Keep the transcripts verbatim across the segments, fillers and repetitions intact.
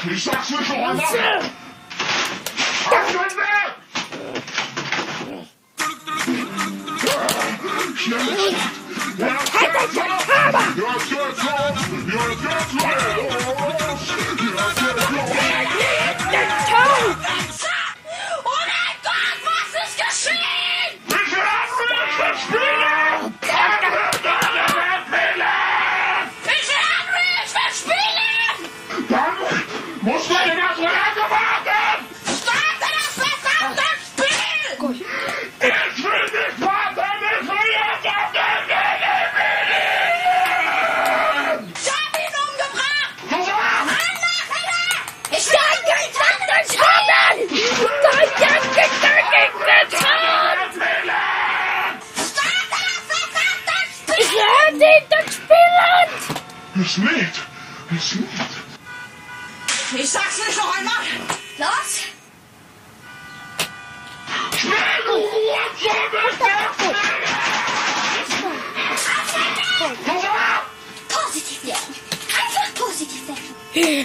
Ich sag's nicht noch einmal! Auf den Weg! Schnell! Jetzt geht's los! Jetzt geht's los! Jetzt geht's los! Jetzt geht's los! Oh mein Gott, was ist geschehen? Ich will Unreal spielen! Ich will Unreal spielen! Dann muss man in das Rennen warten! Starte das verdammte Spiel! Ich will nicht warten! Ich will jetzt auf den Weg! Ich hab ihn umgebracht! Zusammen! Ich will Unreal haben! Ich werde ihn dann spielen! Es lädt! Es lädt! Ich sag's nicht noch einmal! Los! Schnell, du Hurensohn! Zusammen! Positiv werden! Einfach positiv werden!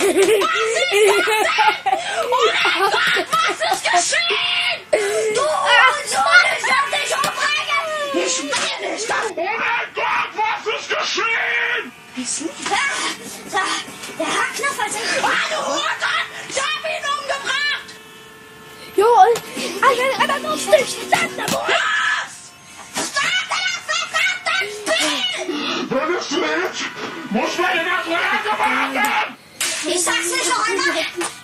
Oh mein Gott, was ist geschehen? Du Hurensohn, ich werde dich umbringen! Ich will nicht! Oh mein Gott, was ist geschehen? Da, der Haarknopf hat sich... Ah, du Hurensohn! Ich hab ihn umgebracht! Jo, Alter, aber noch nicht! Thunderbolt! Los! Starte das verdammte Spiel! Wenn es lädt, muss man in das Rennen warten! Ich sag's nicht noch einmal!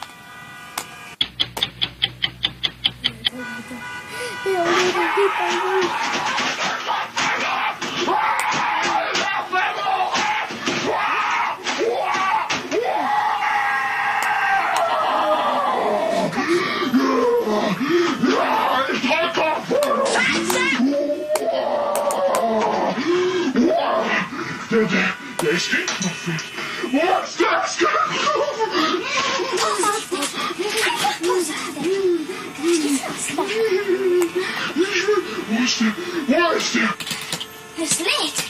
Ja, ich drück auf! Der, der, der ist Knopf weg. Wo ist der Knopf? Einfach positiv. Wo ist der? Wo ist der? Es lädt.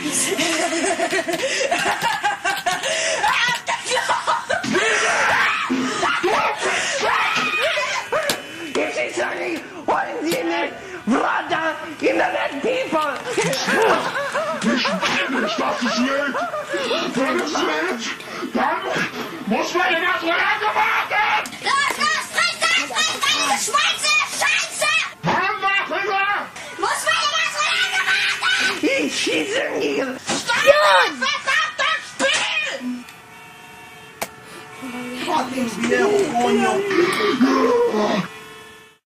This is only one unit, brother, internet people. Ich will nicht, dass es lädt. Wenn es lädt, dann muss man in das Rennen warten. Los, los, trink das, trink deine Schweiße, Scheiße! Mann, mach wieder! Muss man in das Rennen warten! Ich schieße hier. Starte das verdammte Spiel! Fucking viejo, coño.